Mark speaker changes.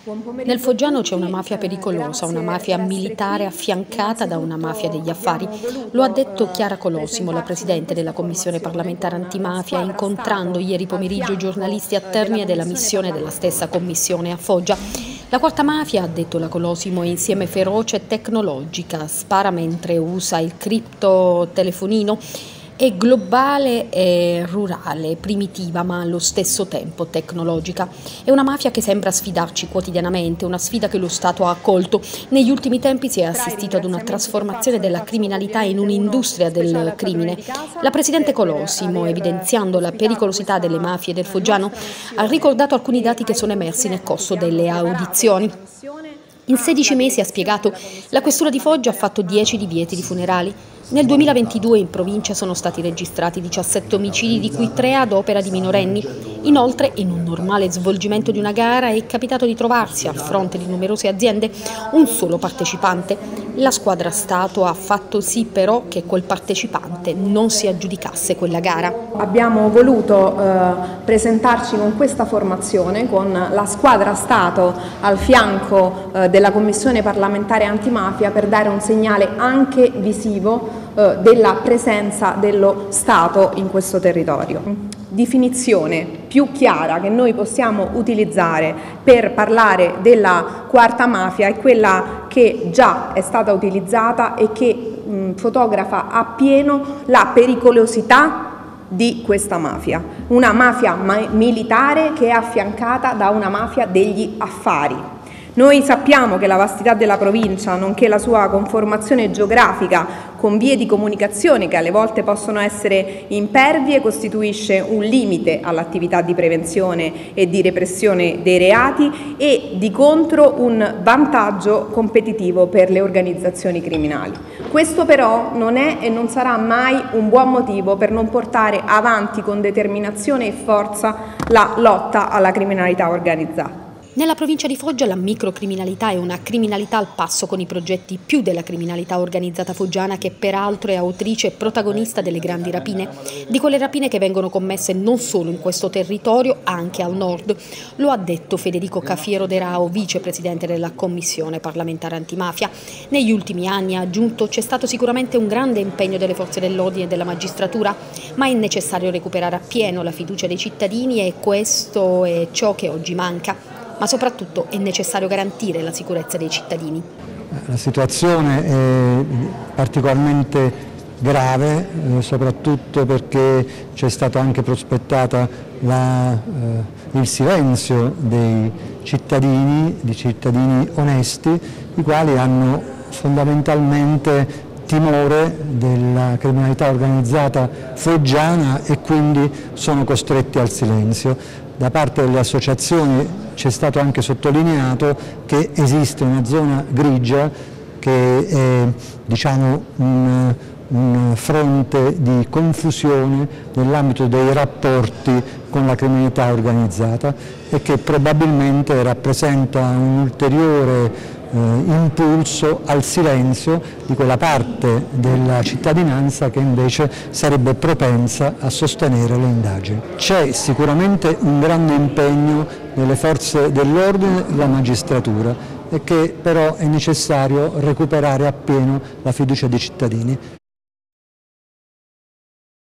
Speaker 1: Nel Foggiano c'è una mafia pericolosa, una mafia militare affiancata da una mafia degli affari. Lo ha detto Chiara Colosimo, la Presidente della Commissione parlamentare antimafia, incontrando ieri pomeriggio i giornalisti a termine della missione della stessa Commissione a Foggia. La quarta mafia, ha detto la Colosimo, è insieme feroce e tecnologica, spara mentre usa il criptotelefonino. È globale e rurale, primitiva ma allo stesso tempo tecnologica. È una mafia che sembra sfidarci quotidianamente, una sfida che lo Stato ha accolto. Negli ultimi tempi si è assistito ad una trasformazione della criminalità in un'industria del crimine. La Presidente Colosimo, evidenziando la pericolosità delle mafie del Foggiano, ha ricordato alcuni dati che sono emersi nel corso delle audizioni. In 16 mesi, ha spiegato, la Questura di Foggia ha fatto 10 divieti di funerali. Nel 2022 in provincia sono stati registrati 17 omicidi, di cui 3 ad opera di minorenni. Inoltre, in un normale svolgimento di una gara è capitato di trovarsi, a fronte di numerose aziende, un solo partecipante. La squadra Stato ha fatto sì però che quel partecipante non si aggiudicasse quella gara.
Speaker 2: Abbiamo voluto presentarci con questa formazione, con la squadra Stato al fianco della Commissione parlamentare antimafia, per dare un segnale anche visivo della presenza dello Stato in questo territorio. Definizione più chiara che noi possiamo utilizzare per parlare della quarta mafia è quella che già è stata utilizzata e che fotografa appieno la pericolosità di questa mafia. Una mafia militare che è affiancata da una mafia degli affari. Noi sappiamo che la vastità della provincia, nonché la sua conformazione geografica con vie di comunicazione che alle volte possono essere impervie, costituisce un limite all'attività di prevenzione e di repressione dei reati e di contro un vantaggio competitivo per le organizzazioni criminali. Questo però non è e non sarà mai un buon motivo per non portare avanti con determinazione e forza la lotta alla criminalità organizzata.
Speaker 1: Nella provincia di Foggia la microcriminalità è una criminalità al passo con i progetti più della criminalità organizzata foggiana, che peraltro è autrice e protagonista delle grandi rapine, di quelle rapine che vengono commesse non solo in questo territorio, anche al nord. Lo ha detto Federico Cafiero De Rao, vicepresidente della Commissione parlamentare antimafia. Negli ultimi anni, ha aggiunto, c'è stato sicuramente un grande impegno delle forze dell'ordine e della magistratura, ma è necessario recuperare appieno la fiducia dei cittadini e questo è ciò che oggi manca. Ma soprattutto è necessario garantire la sicurezza dei cittadini.
Speaker 3: La situazione è particolarmente grave, soprattutto perché c'è stato anche prospettata il silenzio dei cittadini, di cittadini onesti, i quali hanno fondamentalmente timore della criminalità organizzata foggiana e quindi sono costretti al silenzio. Da parte delle associazioni c'è stato anche sottolineato che esiste una zona grigia che è, diciamo, un fronte di confusione nell'ambito dei rapporti con la criminalità organizzata e che probabilmente rappresenta un ulteriore impulso al silenzio di quella parte della cittadinanza che invece sarebbe propensa a sostenere le indagini. C'è sicuramente un grande impegno delle forze dell'ordine e della magistratura e che però è necessario recuperare appieno la fiducia dei cittadini.